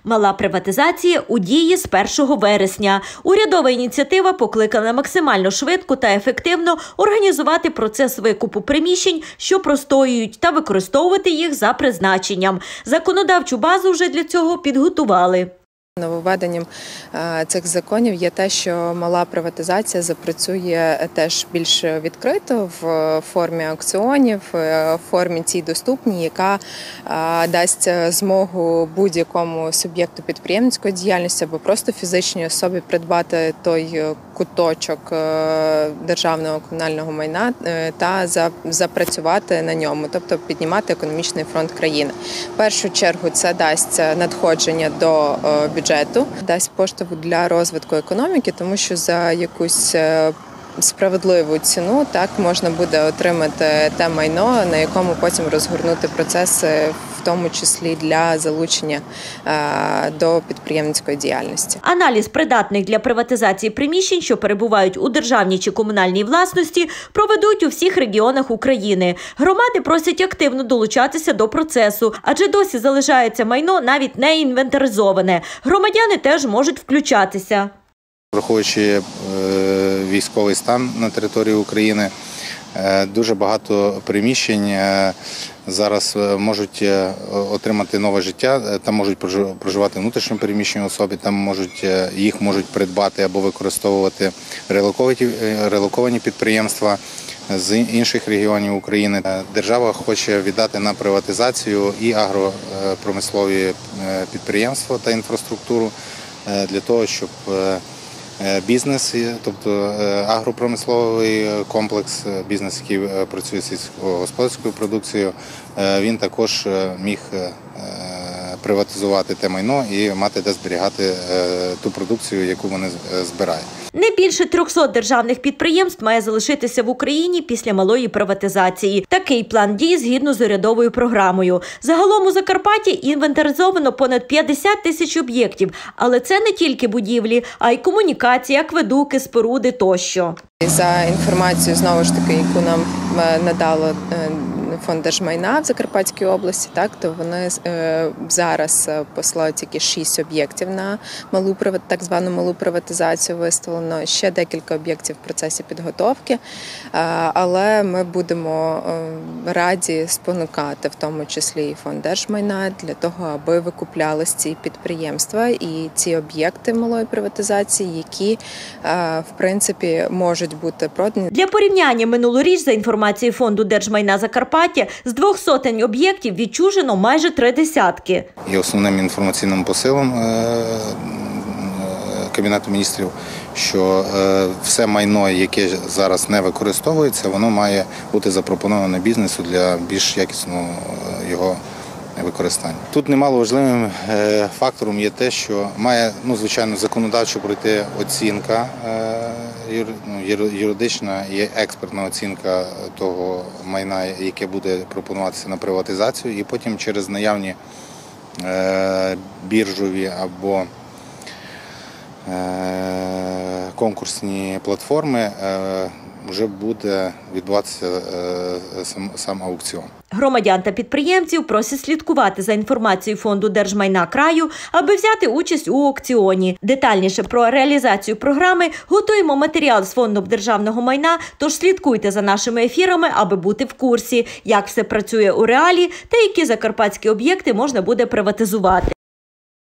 Мала приватизація у дії з 1 вересня. Урядова ініціатива покликана максимально швидко та ефективно організувати процес викупу приміщень, що простоюють, та використовувати їх за призначенням. Законодавчу базу вже для цього підготували. Нововведенням цих законів є те, що мала приватизація запрацює теж більш відкрито в формі аукціонів, в формі цій доступній, яка дасть змогу будь-якому суб'єкту підприємницької діяльності або просто фізичній особі придбати той куточок державного комунального майна та запрацювати на ньому, тобто піднімати економічний фронт країни. В першу чергу це дасть надходження до бюджету, дасть поштовх для розвитку економіки, тому що за якусь справедливу ціну так можна буде отримати те майно, на якому потім розгорнути процеси, в тому числі для залучення до підприємницької діяльності. Аналіз придатних для приватизації приміщень, що перебувають у державній чи комунальній власності, проведуть у всіх регіонах України. Громади просять активно долучатися до процесу, адже досі залишається майно навіть не інвентаризоване. Громадяни теж можуть включатися. Враховуючи військовий стан на території України, дуже багато приміщень зараз можуть отримати нове життя, там можуть проживати внутрішньо переміщені особи, там їх можуть придбати або використовувати релоковані підприємства з інших регіонів України. Держава хоче віддати на приватизацію і агропромислові підприємства та інфраструктуру для того, щоб бізнес, тобто агропромисловий комплекс, бізнес, який працює з сільськогосподарською продукцією, він також міг приватизувати те майно і мати де зберігати ту продукцію, яку вони збирають. Не більше 300 державних підприємств має залишитися в Україні після малої приватизації. Такий план дій згідно з урядовою програмою. Загалом у Закарпатті інвентаризовано понад 50 тисяч об'єктів. Але це не тільки будівлі, а й комунікації, акведуки, споруди тощо. За інформацією, знову ж таки, яку нам надало Фонд держмайна в Закарпатській області, то вони зараз послали тільки 6 об'єктів на так звану малу приватизацію виставлено. Ще декілька об'єктів в процесі підготовки, але ми будемо раді спонукати, в тому числі і Фонд держмайна, для того, аби викуплялись ці підприємства і ці об'єкти малої приватизації, які, в принципі, можуть бути продані. Для порівняння, минулоріч, за інформацією Фонду держмайна Закарпаття, з 200 об'єктів відчужено майже 30. І основним інформаційним посилом Кабінету міністрів, що все майно, яке зараз не використовується, воно має бути запропоноване бізнесу для більш якісного його використання. Тут немало важливим фактором є те, що має, звичайно, законодавчо пройти оцінка, юридична і експертна оцінка того майна, яке буде пропонуватися на приватизацію, і потім через наявні біржові або конкурсні платформи вже буде відбуватися сам аукціон. Громадян та підприємців просять слідкувати за інформацією Фонду держмайна краю, аби взяти участь у аукціоні. Детальніше про реалізацію програми готуємо матеріал з Фондом державного майна, тож слідкуйте за нашими ефірами, аби бути в курсі, як все працює у реалі та які закарпатські об'єкти можна буде приватизувати.